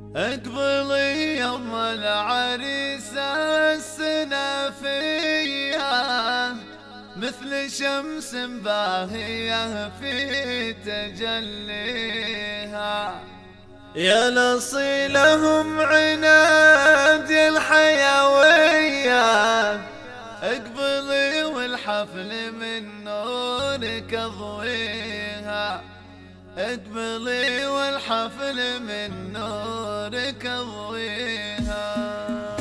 اقبلي يوم العريس السنافية مثل شمس باهية في تجليها، يا نصيلهم عناد الحيوية. اقبلي والحفل من نورك اضويها، اقبلي والحفل من نورك اضويها.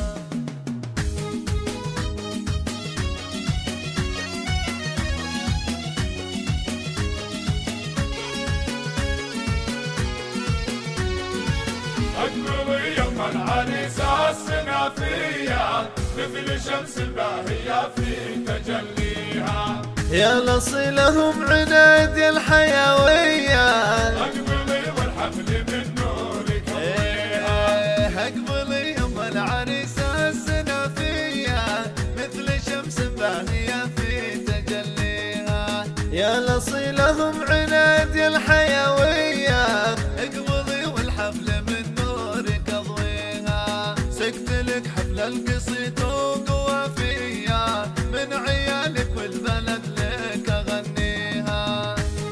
اقبلي يوم العريس السنافية مثل شمس باهية في تجليها، يا نصيلهم عناد الحيوية. اقبلي والحفل من نورك اضويها، اقبلي يوم العريس السنافية مثل شمس باهية في تجليها، يا نصيلهم عناد الحيوية. اقبلي والحفل من نورك اضويها، سكت لك حفل القصيد وقوافية، من عيالك والبلد لك اغنيها.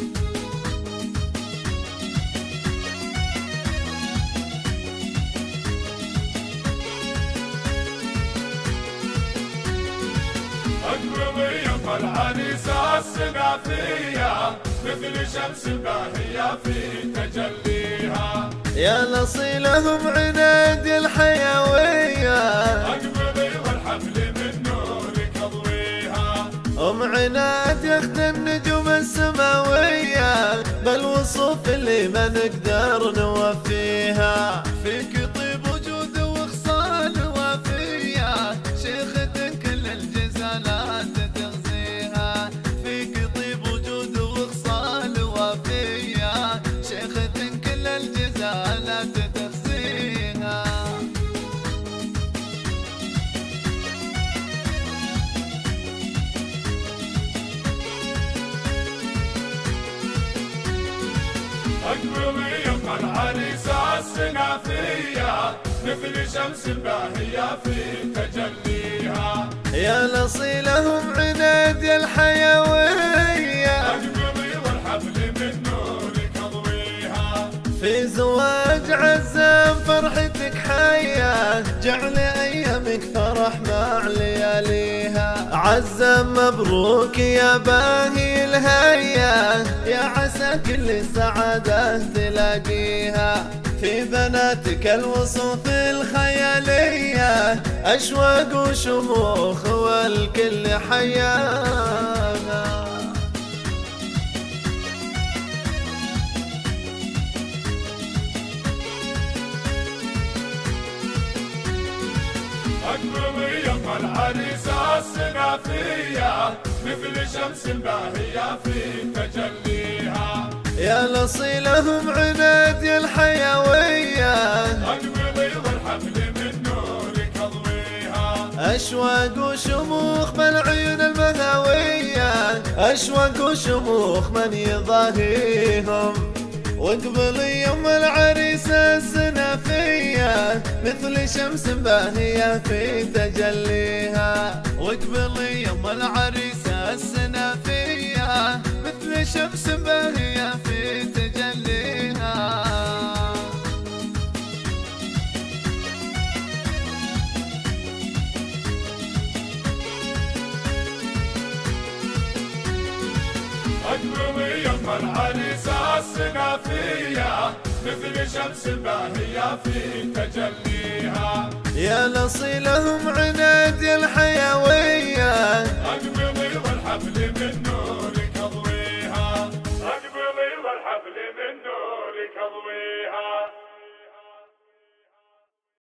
اقبلي يوم العريس السنافية مثل شمس باهية في تجليها، يا نصيلهم عناد الحيوية. اقبلي والحفل من نورك اضويها، عناد ياخذ النجوم السماوية، بالوصوف اللي ما نقدر نوفيها. فيك طيب وجود وخصال وافية، شيخة كل الجزالات تغزيها. فيك طيب وجود وخصال وافية، شيخة كل الجزالات تغزيها. اقبلي يوم العريس السنافية مثل شمس باهية في تجليها، يا نصيلهم عناد الحيوية. اقبلي والحفل من نورك اضويها، في زواج عزام فرحتك حية، جعل ايامك فرح مع لياليها. عزام مبروك يا باهي الهيا، يا عسى كل سعادة تلاقيها. في بناتك الوصوف الخيالية، أشواق وشموخ والكل حياها. اقبلي يوم العريس السنافية مثل شمس باهية في تجليها، يا نصيلهم عناد الحيوية. اقبلي والحفل من نورك اضويها، أشواق وشموخ بالعيون المهاوية، أشواق وشموخ من يضاهيهم. واقبلي يوم العريس السنافية مثل شمس باهية في تجليها. واقبلي يوم العريس السنافية مثل شمس باهية في تجليها. اقبلي يوم العريس السنافية مثل شمس باهية في تجليها، يا نصيلهم عناد الحيوية. اقبلي والحفل من نورك